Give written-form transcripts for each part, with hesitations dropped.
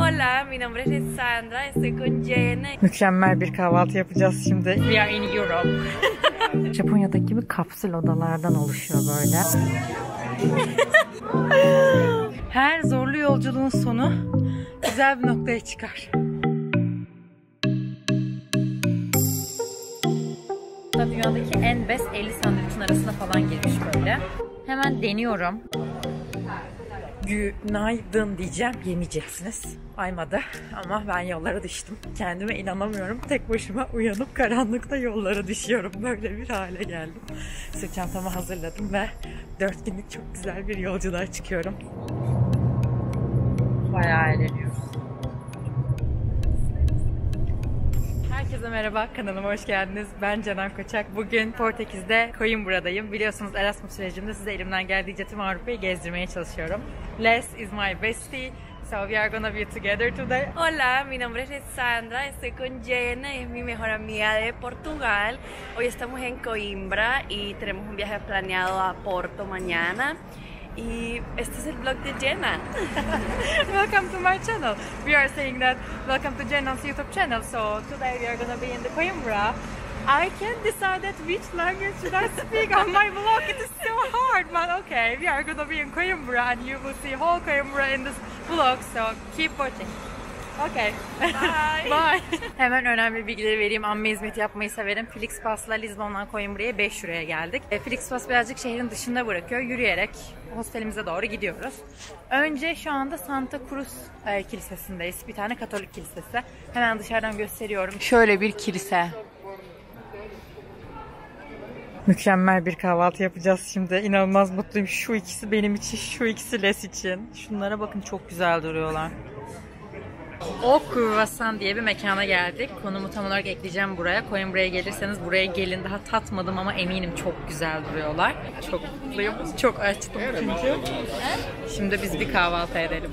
Hola, mi nombre es Alessandra, estoy con Jenna. Mükemmel bir kahvaltı yapacağız şimdi. We are in Europe. Japonya'daki gibi kapsül odalardan oluşuyor böyle. Her zorlu yolculuğun sonu güzel bir noktaya çıkar. Dünyadaki en best 50 sandviçin arasına falan girmiş böyle. Hemen deniyorum. Günaydın diyeceğim, yemeyeceksiniz. Aymadı ama ben yollara düştüm. Kendime inanamıyorum. Tek başıma uyanıp karanlıkta yollara düşüyorum. Böyle bir hale geldim. Sırt çantamı hazırladım ve 4 günlük çok güzel bir yolculuğa çıkıyorum. Bayağı eğleniyoruz. Herkese merhaba, kanalıma hoş geldiniz. Ben Canan Koçak. Bugün Portekiz'de Coimbra'dayım. Biliyorsunuz Erasmus sürecimde size elimden geldiğince tüm Avrupa'yı gezdirmeye çalışıyorum. Les is my bestie, so we are gonna be together today. Hola, mi nombre es Alessandra, estoy con Jenna, es mi mejor amiga de Portugal. Hoy estamos en Coimbra y tenemos un viaje planeado a Porto mañana. Y este es el vlog de Jenna. Welcome to my channel. We are saying that welcome to Jenna's YouTube channel. So today we are gonna be in the Coimbra. I can't decide that which language should I speak on my vlog. It is so hard, but okay. We are gonna be in Coimbra and you will see whole Coimbra in this vlog. So keep watching. Okay. Bye. Bye. Hemen önemli bilgileri vereyim. Amme hizmeti yapmayı severim. Flixbus'la Lisbon'dan Coimbra'ya 5 euroya geldik. Flixbus birazcık şehrin dışında bırakıyor. Yürüyerek hostelimize doğru gidiyoruz. Önce şu anda Santa Cruz Kilisesi'ndeyiz. Bir tane Katolik kilisesi. Hemen dışarıdan gösteriyorum. Şöyle bir kilise. Mükemmel bir kahvaltı yapacağız şimdi. İnanılmaz mutluyum. Şu ikisi benim için, şu ikisi Les için. Şunlara bakın, çok güzel duruyorlar. O Kruvasan diye bir mekana geldik. Konumu tam olarak ekleyeceğim buraya. Coimbra'ya gelirseniz buraya gelin. Daha tatmadım ama eminim çok güzel duruyorlar. Çok mutluyum. Çok açtım çünkü. Şimdi biz bir kahvaltı edelim.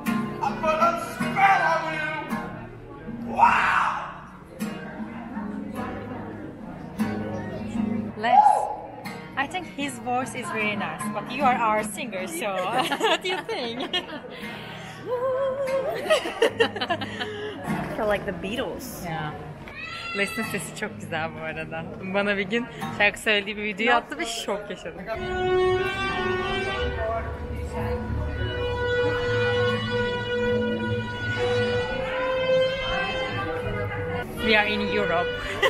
Les, I think his voice is very nice, but you are our singer, so what do you think? I feel like the Beatles. Yeah. Les'in sesi çok güzel bu arada. Bana bir gün şarkı söylediği bir video attı ve şok yaşadım. We are in Europe.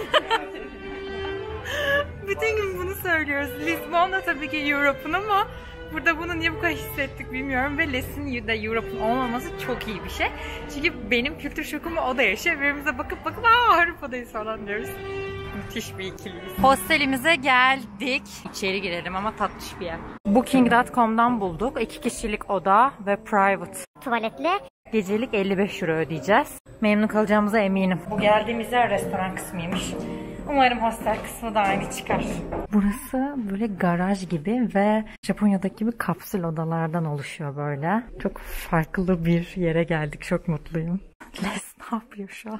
Bütün gün bunu söylüyoruz. Lisbon da tabii ki Europe'un ama burada bunu niye bu kadar hissettik bilmiyorum ve Les'in de Europe'un olmaması çok iyi bir şey. Çünkü benim kültür şokumu o da yaşıyor. Birbirimize bakıp Avrupa'dayız falan diyoruz. Müthiş bir ikiliyiz. Hostelimize geldik. İçeri girelim ama tatlış bir yer. Booking.com'dan bulduk. 2 kişilik oda ve private. Tuvaletli. Gecelik 55 euro ödeyeceğiz. Memnun kalacağımıza eminim. Bu geldiğimiz yer restoran kısmıymış. Umarım hostel kısmı da aynı çıkar. Burası böyle garaj gibi ve Japonya'daki gibi kapsül odalardan oluşuyor böyle. Çok farklı bir yere geldik. Çok mutluyum. Les ne yapıyor şu an?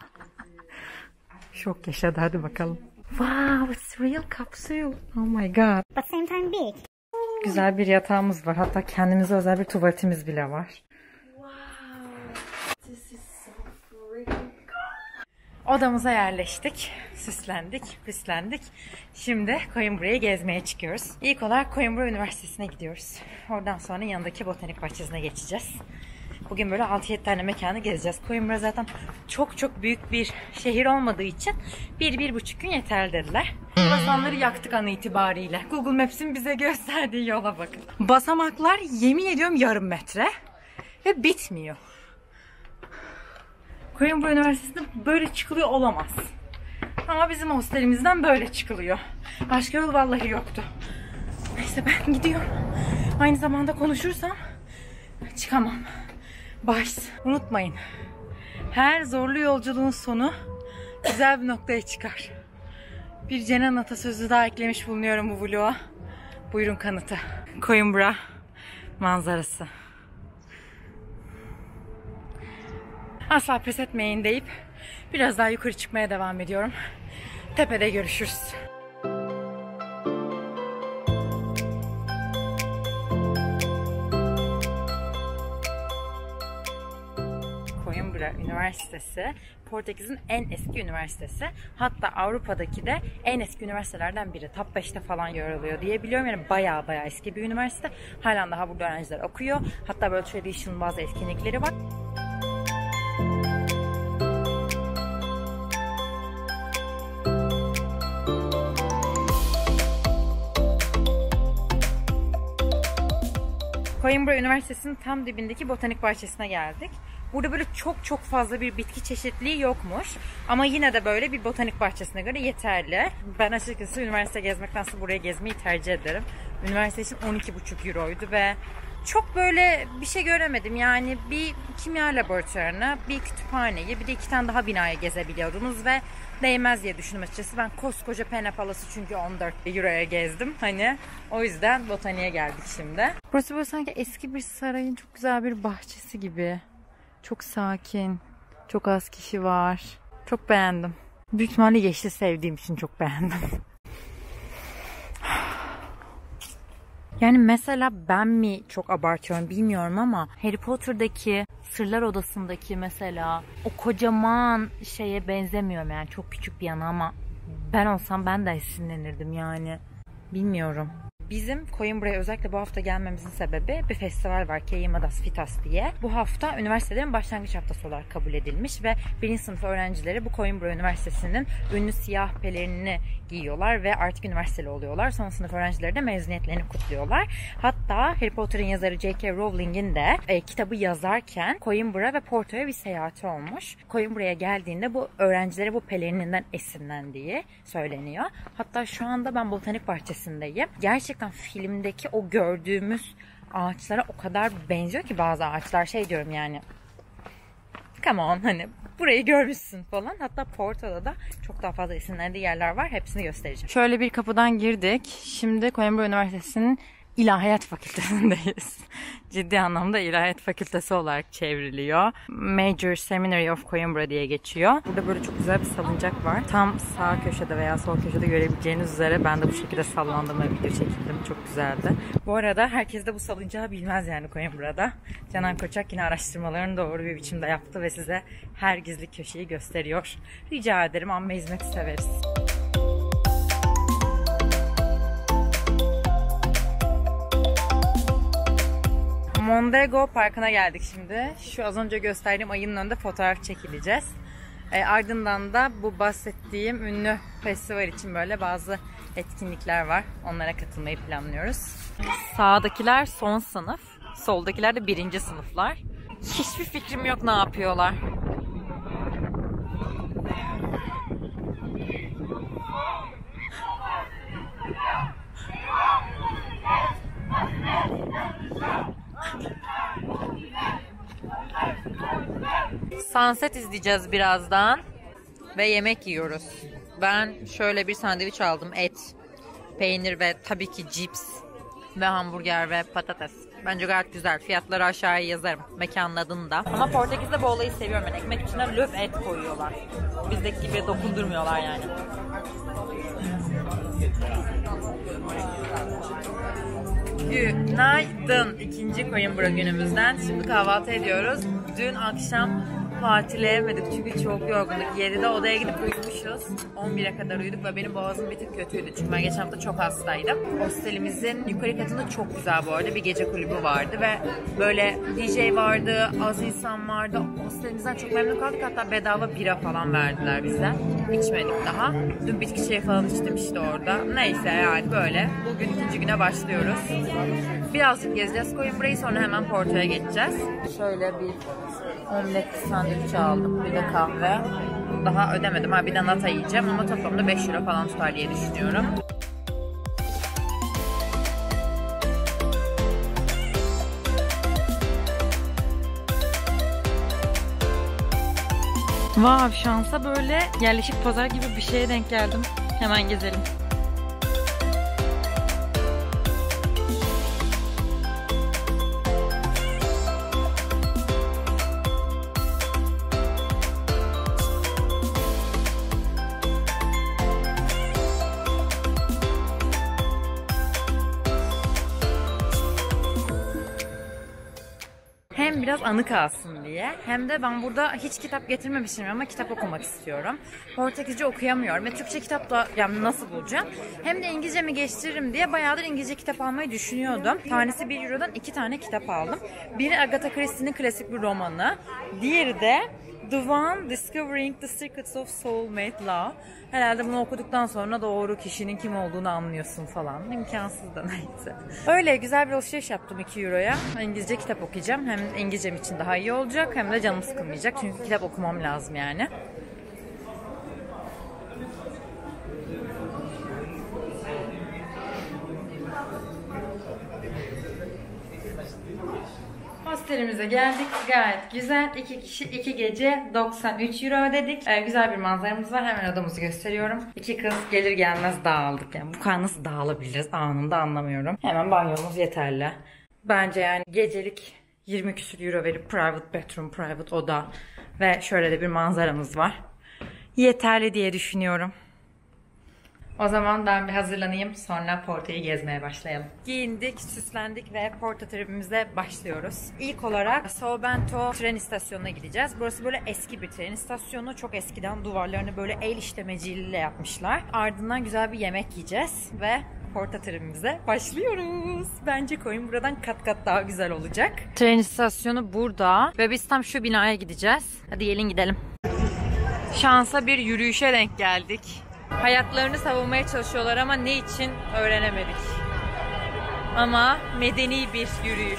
Şok yaşadı. Hadi bakalım. Wow, it's real kapsül. Oh my god. But same time big. Güzel bir yatağımız var. Hatta kendimize özel bir tuvaletimiz bile var. Odamıza yerleştik, süslendik, püslendik. Şimdi Coimbra'yı gezmeye çıkıyoruz. İlk olarak Coimbra Üniversitesi'ne gidiyoruz. Oradan sonra yanındaki botanik bahçesine geçeceğiz. Bugün böyle 6-7 tane mekanı gezeceğiz. Coimbra zaten çok büyük bir şehir olmadığı için 1-1,5 gün yeterli dediler. Basamları yaktık an itibariyle. Google Maps'in bize gösterdiği yola bakın. Basamaklar yemin ediyorum yarım metre ve bitmiyor. Coimbra Üniversitesi'nde böyle çıkılıyor olamaz. Ama bizim hostelimizden böyle çıkılıyor. Başka yol vallahi yoktu. Neyse ben gidiyorum. Aynı zamanda konuşursam çıkamam. Baş. Unutmayın. Her zorlu yolculuğun sonu güzel bir noktaya çıkar. Bir Cenan atasözü daha eklemiş bulunuyorum bu vloga. Buyurun kanıtı. Coimbra manzarası. Asla pes etmeyin deyip biraz daha yukarı çıkmaya devam ediyorum. Tepede görüşürüz. Coimbra Üniversitesi Portekiz'in en eski üniversitesi. Hatta Avrupa'daki de en eski üniversitelerden biri. Top 5'te falan yer alıyor diye biliyorum. Yani bayağı eski bir üniversite. Halen daha burada öğrenciler okuyor. Hatta böyle traditional bazı etkinlikleri var. Coimbra Üniversitesi'nin tam dibindeki botanik bahçesine geldik. Burada böyle çok fazla bir bitki çeşitliliği yokmuş. Ama yine de böyle bir botanik bahçesine göre yeterli. Ben açıkçası üniversite gezmektense buraya gezmeyi tercih ederim. Üniversite için 12,5 euroydu ve çok böyle bir şey göremedim. Yani bir kimya laboratuvarını, bir kütüphaneyi, bir de 2 tane daha binayı gezebiliyordunuz ve değmez diye düşündüm açıkçası. Ben koskoca Pena Palace'ı çünkü 14 euroya gezdim. Hani o yüzden botaniğe geldik şimdi. Burası böyle sanki eski bir sarayın çok güzel bir bahçesi gibi. Çok sakin, çok az kişi var. Çok beğendim. Büyük ihtimalle yeşil sevdiğim için çok beğendim. Yani mesela ben mi çok abartıyorum bilmiyorum ama Harry Potter'daki Sırlar Odası'ndaki mesela o kocaman şeye benzemiyorum yani çok küçük bir yana ama ben olsam ben de esinlenirdim yani. Bilmiyorum. Bizim Coimbra'ya özellikle bu hafta gelmemizin sebebi bir festival var Queimadas Fitas diye. Bu hafta üniversitelerin başlangıç haftası olarak kabul edilmiş ve 1. sınıf öğrencileri bu Coimbra Üniversitesi'nin ünlü siyah pelerinini giyiyorlar ve artık üniversiteli oluyorlar. Son sınıf öğrencileri de mezuniyetlerini kutluyorlar. Hatta Harry Potter'ın yazarı J.K. Rowling'in de kitabı yazarken Coimbra ve Porto'ya bir seyahati olmuş. Coimbra'ya geldiğinde bu öğrencilere bu pelerininden esinlendiği söyleniyor. Hatta şu anda ben botanik bahçesindeyim. Gerçekten filmdeki o gördüğümüz ağaçlara o kadar benziyor ki bazı ağaçlar şey diyorum yani come on hani burayı görmüşsün falan. Hatta Porto'da da çok daha fazla esinlendiği yerler var. Hepsini göstereceğim. Şöyle bir kapıdan girdik. Şimdi Coimbra Üniversitesi'nin İlahiyat Fakültesindeyiz. Ciddi anlamda İlahiyat Fakültesi olarak çevriliyor. Major Seminary of Coimbra diye geçiyor. Burada böyle çok güzel bir salıncak var. Tam sağ köşede veya sol köşede görebileceğiniz üzere ben de bu şekilde sallandım ve video çekildim. Çok güzeldi. Bu arada herkes de bu salıncağı bilmez yani Coimbra'da. Canan Koçak yine araştırmalarını doğru bir biçimde yaptı ve size her gizli köşeyi gösteriyor. Rica ederim, amma hizmeti severiz. Mondego Parkı'na geldik şimdi. Şu az önce gösterdiğim ayının önünde fotoğraf çekileceğiz. Ardından da bu bahsettiğim ünlü festival için böyle bazı etkinlikler var. Onlara katılmayı planlıyoruz. Sağdakiler son sınıf, soldakiler de 1. sınıflar. Hiçbir fikrim yok ne yapıyorlar. Sunset izleyeceğiz birazdan ve yemek yiyoruz. Ben şöyle bir sandviç aldım. Et, peynir ve tabii ki cips ve hamburger ve patates. Bence gayet güzel. Fiyatları aşağıya yazarım. Mekanın adını da. Ama Portekiz'de bu olayı seviyorum. Yani ekmek içine löp et koyuyorlar. Bizdeki gibi dokundurmuyorlar yani. Günaydın. 2. Coimbra günümüzden. Şimdi kahvaltı ediyoruz. Dün akşam partileyemedik çünkü çok yorgunduk. 7'de odaya gidip uyumuşuz. 11'e kadar uyuduk ve benim boğazım bir tık kötüydü. Çünkü ben geçen hafta çok hastaydım. Hostelimizin yukarı katında çok güzel bu arada bir gece kulübü vardı ve böyle DJ vardı, az insan vardı. Hostelimizden çok memnun kaldık. Hatta bedava bira falan verdiler bize. İçmedik daha. Dün bitki çayı falan içtim işte orada. Neyse yani böyle. Bugün 2. güne başlıyoruz. Birazcık gezeceğiz Coimbra'yı, sonra hemen Porto'ya geçeceğiz. Şöyle bir omlet sandviç aldım. Bir de kahve. Daha ödemedim. Bir de nata yiyeceğim ama toplamda 5 euro falan tutar diye düşünüyorum. Wow, şansa böyle yerleşik pazar gibi bir şeye denk geldim. Hemen gezelim. Hem biraz anı kalsın diye. Hem de ben burada hiç kitap getirmemişim ama kitap okumak istiyorum. Portekizce okuyamıyorum ve Türkçe kitap da yani nasıl bulacağım? Hem de İngilizcemi geçtiririm diye bayağıdır İngilizce kitap almayı düşünüyordum. Tanesi 1 Euro'dan 2 tane kitap aldım. Biri Agatha Christie'nin klasik bir romanı. Diğeri de The One Discovering the Secrets of Soulmate Love. Herhalde bunu okuduktan sonra doğru kişinin kim olduğunu anlıyorsun falan. İmkansız da neyse. Öyle güzel bir alışveriş yaptım 2 Euro'ya. İngilizce kitap okuyacağım. Hem İngilizcem için daha iyi olacak hem de canım sıkılmayacak. Çünkü kitap okumam lazım yani. Hostelimize geldik. Gayet güzel. 2 kişi 2 gece 93 euro ödedik. Güzel bir manzaramız var. Hemen odamızı gösteriyorum. 2 kız gelir gelmez dağıldık. Yani bu kadar nasıl dağılabiliriz anında anlamıyorum. Hemen banyomuz yeterli. Bence yani gecelik 20 küsur euro verip private bedroom, private oda ve şöyle de bir manzaramız var. Yeterli diye düşünüyorum. O zaman ben bir hazırlanayım, sonra Porto'yu gezmeye başlayalım. Giyindik, süslendik ve Porto tribimize başlıyoruz. İlk olarak São Bento tren istasyonuna gideceğiz. Burası böyle eski bir tren istasyonu. Çok eskiden duvarlarını böyle el işlemeciyle yapmışlar. Ardından güzel bir yemek yiyeceğiz ve Porto tribimize başlıyoruz. Bence Coimbra'dan kat kat daha güzel olacak. Tren istasyonu burada ve biz tam şu binaya gideceğiz. Hadi gelin gidelim. Şansa bir yürüyüşe denk geldik. Hayatlarını savunmaya çalışıyorlar ama ne için öğrenemedik. Ama medeni bir yürüyüş.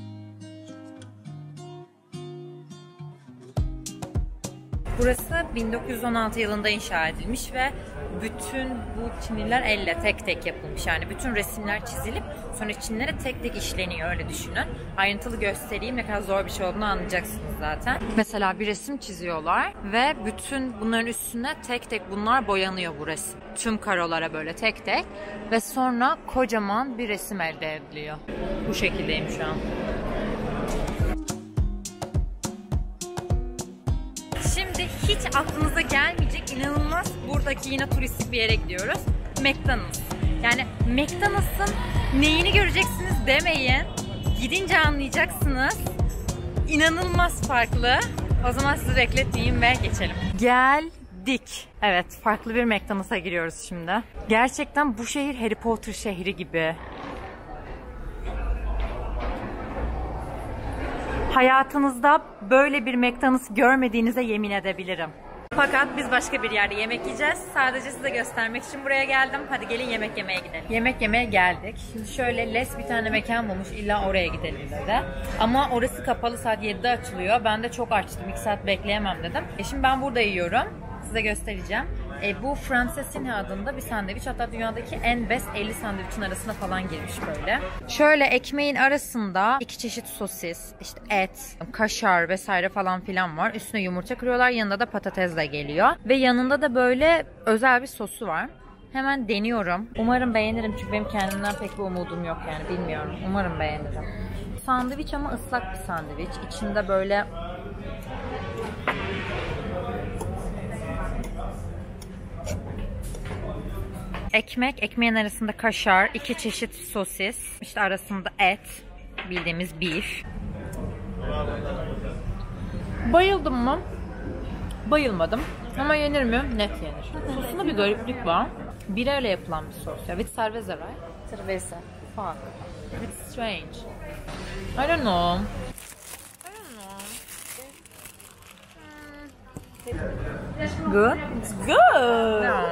Burası 1916 yılında inşa edilmiş ve bütün bu çiniler elle tek tek yapılmış. Yani bütün resimler çizilip sonra çinlere tek tek işleniyor, öyle düşünün. Ayrıntılı göstereyim, ne kadar zor bir şey olduğunu anlayacaksınız zaten. Mesela bir resim çiziyorlar ve bütün bunların üstüne tek tek bunlar boyanıyor bu resim. Tüm karolara böyle tek tek ve sonra kocaman bir resim elde ediliyor. Bu şekildeyim şu an. Şimdi hiç aklınıza gelmeyecek inanılmaz buradaki yine turistik bir yere gidiyoruz. McDonald's. Yani McDonald's'ın neyini göreceksiniz demeyin. Gidince anlayacaksınız. İnanılmaz farklı. O zaman sizi bekletmeyeyim ve geçelim. Geldik. Evet, farklı bir McDonald's'a giriyoruz şimdi. Gerçekten bu şehir Harry Potter şehri gibi. Hayatınızda böyle bir McDonald's görmediğinize yemin edebilirim. Fakat biz başka bir yerde yemek yiyeceğiz. Sadece size göstermek için buraya geldim. Hadi gelin yemek yemeye gidelim. Yemek yemeye geldik. Şimdi şöyle Les bir tane mekan bulmuş. İlla oraya gidelim dedi. Ama orası kapalı, saat 7'de açılıyor. Ben de çok açtım. 2 saat bekleyemem dedim. Şimdi ben burada yiyorum. Size göstereceğim. Bu Francesini adında bir sandviç. Hatta dünyadaki en best 50 sandviçin arasına falan girmiş böyle. Şöyle ekmeğin arasında 2 çeşit sosis, işte et, kaşar vesaire falan filan var. Üstüne yumurta kırıyorlar. Yanında da patates de geliyor. Ve yanında da böyle özel bir sosu var. Hemen deniyorum. Umarım beğenirim çünkü benim kendimden pek bir umudum yok yani, bilmiyorum. Umarım beğenirim. Sandviç ama ıslak bir sandviç. İçinde böyle ekmeğin arasında kaşar, 2 çeşit sosis, işte arasında et, bildiğimiz beef. Bayıldım mı? Bayılmadım. Ama yenir mi? Net yenir. Sosunda bir gariplik var. Bireyle yapılan bir sos. Ya, with cerveza, right? Cerveza. Fuck. It's strange. I don't know. Good? It's good. No.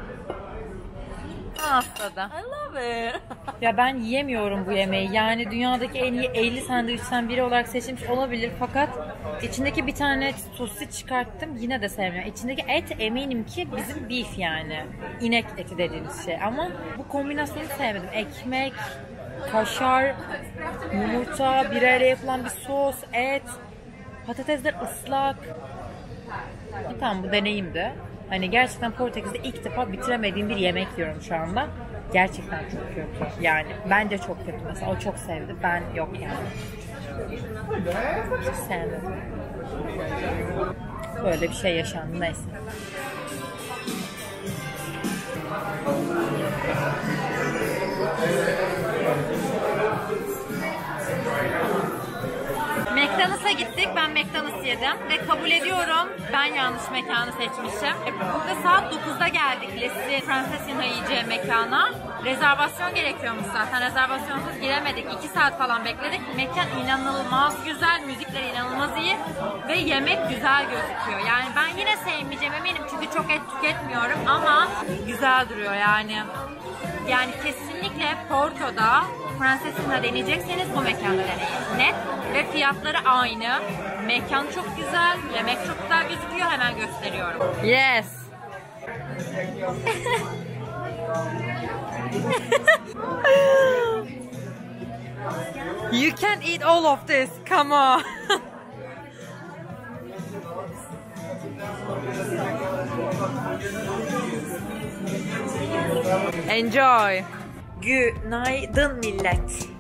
Haftada. I love it. Ya ben yiyemiyorum bu yemeği. Yani dünyadaki en iyi 50 sandviçten biri olarak seçilmiş olabilir. Fakat içindeki bir tane sosis çıkarttım. Yine de sevmiyorum. İçindeki et eminim ki bizim beef yani. İnek eti dediğimiz şey. Ama bu kombinasyonu sevmedim. Ekmek, kaşar, yumurta, bireyle yapılan bir sos, et, patatesler ıslak. Tamam, bu deneyimdi. Hani gerçekten Portekiz'de ilk defa bitiremediğim bir yemek yiyorum şu anda. Gerçekten çok kötü. Yani bence çok kötü. Mesela o çok sevdi. Ben yok yani. Hiç sevmedim. Böyle bir şey yaşandı. Neyse. McDonald's'a gittik. Ben McDonald's yedim ve kabul ediyorum ben yanlış mekanı seçmişim. Burada saat 9'da geldik Leslie Francesina yiyeceği mekana. Rezervasyon gerekiyormuş zaten. Rezervasyonsuz giremedik. 2 saat falan bekledik. Mekan inanılmaz güzel, müzikleri inanılmaz iyi ve yemek güzel gözüküyor. Yani ben yine sevmeyeceğim eminim çünkü çok et tüketmiyorum ama güzel duruyor yani. Yani kesinlikle Porto'da Francesina deneyecekseniz bu mekanı deneyin. Net ve fiyatları aynı. Mekan çok güzel, yemek çok güzel gözüküyor. Hemen gösteriyorum. Yes. You can't eat all of this. Come on. Enjoy. Günaydın millet.